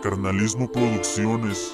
Carnalismo Producciones.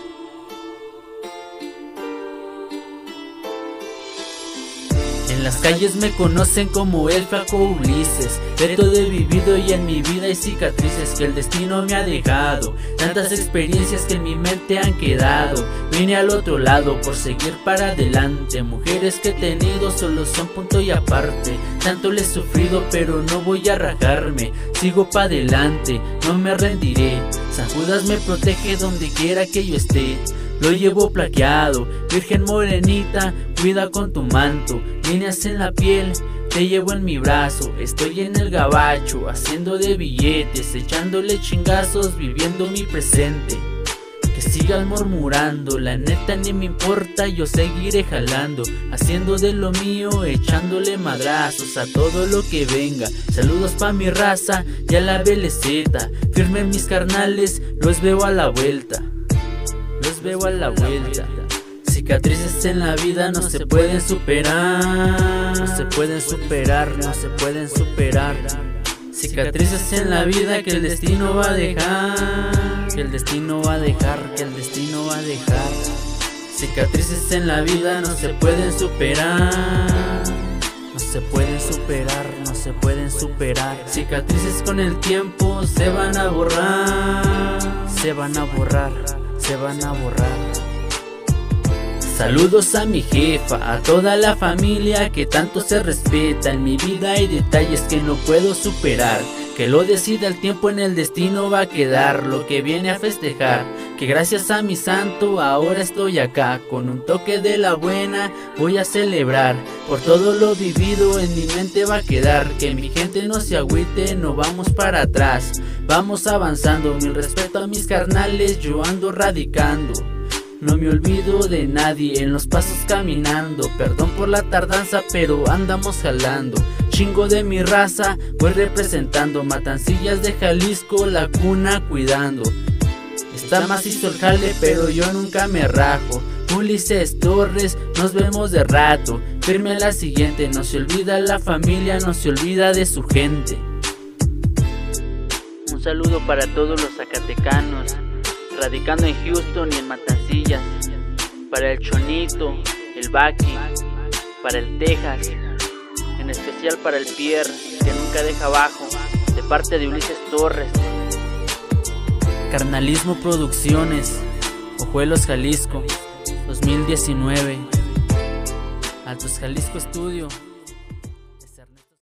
En las calles me conocen como el flaco Ulises. De todo he vivido y en mi vida hay cicatrices que el destino me ha dejado. Tantas experiencias que en mi mente han quedado. Vine al otro lado por seguir para adelante. Mujeres que he tenido solo son punto y aparte. Tanto le he sufrido pero no voy a rajarme. Sigo pa' adelante, no me rendiré. San Judas me protege donde quiera que yo esté. Lo llevo plaqueado, Virgen morenita, cuida con tu manto. Líneas en la piel, te llevo en mi brazo. Estoy en el gabacho, haciendo de billetes, echándole chingazos, viviendo mi presente. Que sigan murmurando, la neta ni me importa, yo seguiré jalando, haciendo de lo mío, echándole madrazos a todo lo que venga. Saludos pa' mi raza y a la BLZ, firme mis carnales, los veo a la vuelta. Los veo a la vuelta. Cicatrices en la vida no se pueden superar. No se pueden superar, no se pueden superar. Cicatrices en la vida que el destino va a dejar. Que el destino va a dejar, que el destino va a dejar. Cicatrices en la vida no se pueden superar. No se pueden superar, no se pueden superar. Cicatrices con el tiempo se van a borrar. Se van a borrar, se van a borrar. Saludos a mi jefa, a toda la familia que tanto se respeta. En mi vida hay detalles que no puedo superar. Que lo decida el tiempo, en el destino va a quedar lo que viene a festejar. Que gracias a mi santo ahora estoy acá. Con un toque de la buena voy a celebrar. Por todo lo vivido en mi mente va a quedar. Que mi gente no se agüite, no vamos para atrás. Vamos avanzando, mil respeto a mis carnales, yo ando radicando. No me olvido de nadie, en los pasos caminando. Perdón por la tardanza, pero andamos jalando. Chingo de mi raza, voy representando. Matancillas de Jalisco, la cuna cuidando. Está macizo el jale, pero yo nunca me rajo. Ulises Torres, nos vemos de rato. Firme a la siguiente, no se olvida la familia, no se olvida de su gente. Un saludo para todos los zacatecanos, radicando en Houston y en Matancillas. Para el Chonito, el Baki, para el Texas, en especial para el Pierre, que nunca deja abajo, de parte de Ulises Torres. Carnalismo Producciones, Ojuelos, Jalisco, 2019. Altos Jalisco Estudio.